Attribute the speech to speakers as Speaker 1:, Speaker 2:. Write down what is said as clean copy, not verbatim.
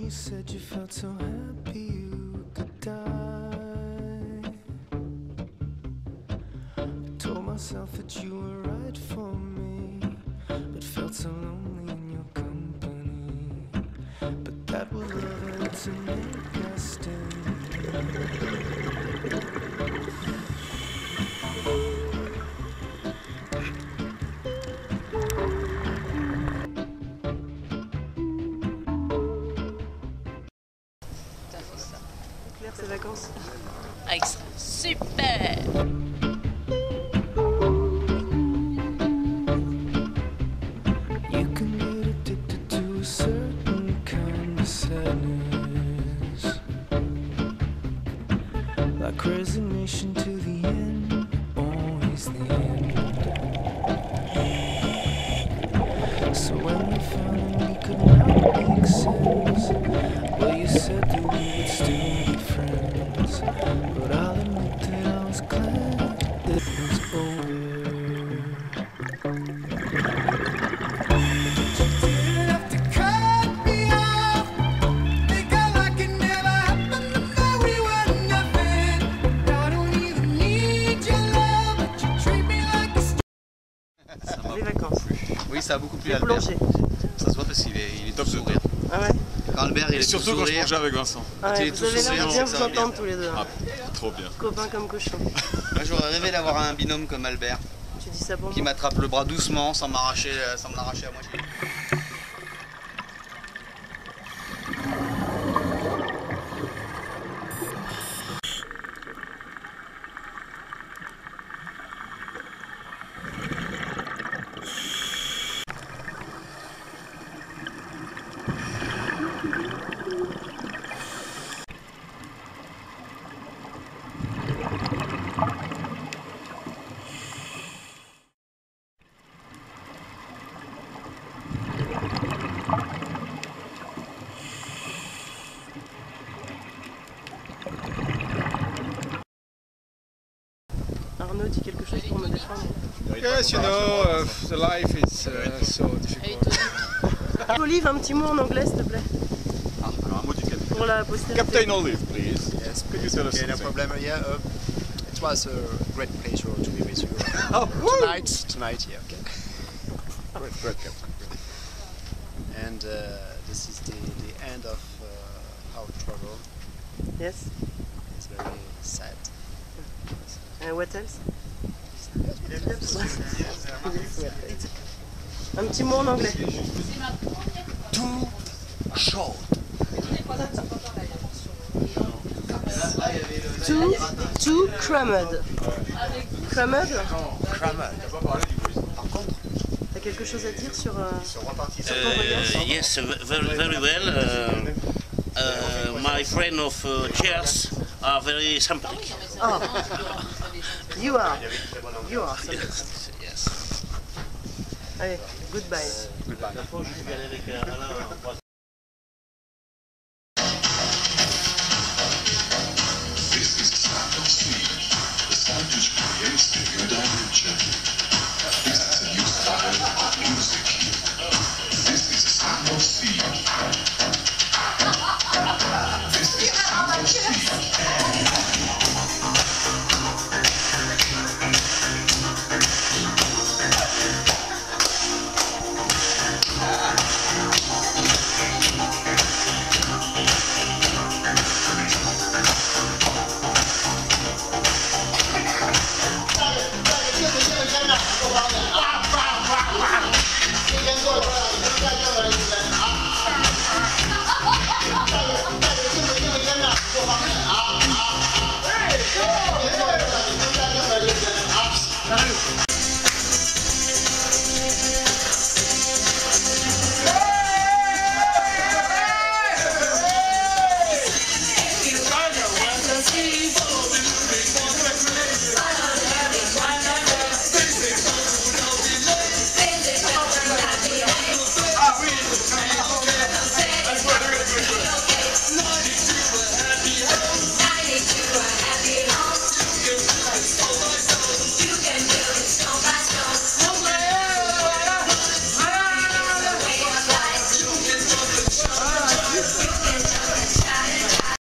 Speaker 1: you said you felt so happy you could die. I told myself that you were right for me, but felt so lonely in your company. But that was love to make us stay.
Speaker 2: Ces vacances.
Speaker 3: Aix. Super!
Speaker 1: You can get addicted to a certain kind of sadness, like resignation to the end, always the end. So when we found we could not make sense, well, you said that we would still be friends, but I'll admit that I was glad it was over.
Speaker 2: Les vacances.
Speaker 4: Oui, ça a beaucoup plu
Speaker 2: Les
Speaker 4: Albert.
Speaker 2: plongées.
Speaker 4: Ça se voit parce qu'il est top sourire.
Speaker 2: Ah ouais.
Speaker 4: Quand Albert il est
Speaker 5: surtout
Speaker 4: tout
Speaker 5: quand je
Speaker 4: sourire.
Speaker 5: mangeais avec Vincent.
Speaker 2: Ah ouais,
Speaker 4: Il est
Speaker 2: vous
Speaker 4: tout
Speaker 2: avez l'air
Speaker 4: souriant,
Speaker 2: de bien
Speaker 4: ça
Speaker 2: vous
Speaker 4: va bien.
Speaker 2: entendre tous les deux.
Speaker 5: Ah, trop bien.
Speaker 2: Copains comme cochons.
Speaker 4: Moi j'aurais rêvé d'avoir un binôme comme Albert
Speaker 2: Tu dis ça pour
Speaker 4: qui
Speaker 2: moi.
Speaker 4: m'attrape le bras doucement sans me l'arracher à moitié.
Speaker 2: Arnaud dit quelque chose pour me défendre.
Speaker 6: Yes, you know, the life is so difficult.
Speaker 2: Olive, un petit mot en anglais s'il te plaît.
Speaker 5: Ah, alors un mot du capitaine.
Speaker 2: Pour la postérité.
Speaker 5: Captain Olive, please.
Speaker 7: Yes,
Speaker 5: Could you tell us
Speaker 7: okay, no
Speaker 5: something?
Speaker 7: problem. Yeah, it was a great pleasure to be with you tonight. Yeah, okay.
Speaker 5: Great, Captain.
Speaker 7: And this is the end of our travel.
Speaker 2: Yes.
Speaker 7: It's very sad.
Speaker 2: What else? Un petit mot en anglais.
Speaker 7: Too short.
Speaker 2: Too crammed. Crammed?
Speaker 7: Crammed. Par contre,
Speaker 2: T'as quelque chose à dire sur ton voyage?
Speaker 8: Yes, very well. My friend of chairs are very sympathetic.
Speaker 2: Oh. You are something.
Speaker 8: Yes.
Speaker 2: Allez, goodbye.
Speaker 7: goodbye.